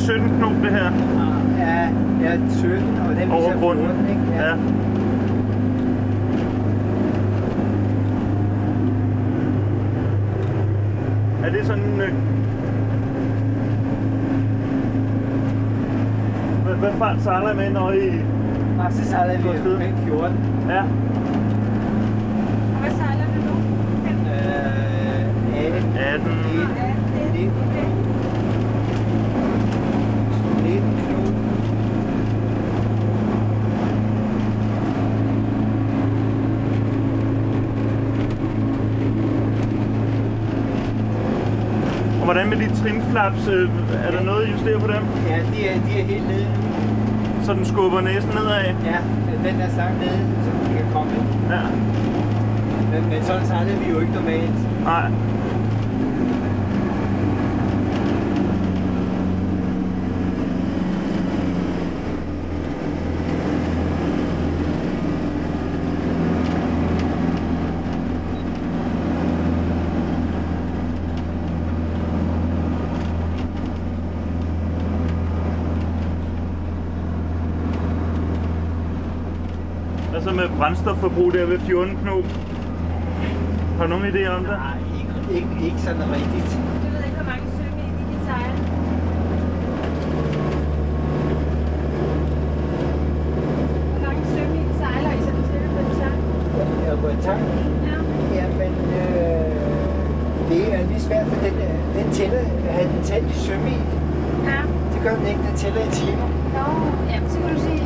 17 knop det her. Ja, 17, og den over viser grunden. 14, ikke? Ja. Er det sådan... Hvad fart sejler I med, når I... Og så sejler vi afsted? med 14. Ja. Og hvad sejler du nu? 18. 19 knop. Og hvordan med de trinflaps? Er der noget at justere på dem? Ja, de er helt nede nu. Så den skubber næsten nedad? Ja, den er sagt nede, så den kan komme ind. Ja. Men sådan sejler vi jo ikke normalt. Nej. Hvad så med brændstofforbrug der ved 14 knop? Har du nogen idé om det? Nej, ikke sådan rigtigt. Du ved ikke, hvor mange sømil de kan sejle? Hvor mange sømil sejler I sådan cirka på en tank? Ja, på en tank? Ja. Jamen, det er lidt svært, for den tæller, havde den talt i sømil. Ja. Det gør den ikke, den tæller i timer. Nå, jamen så kan du sige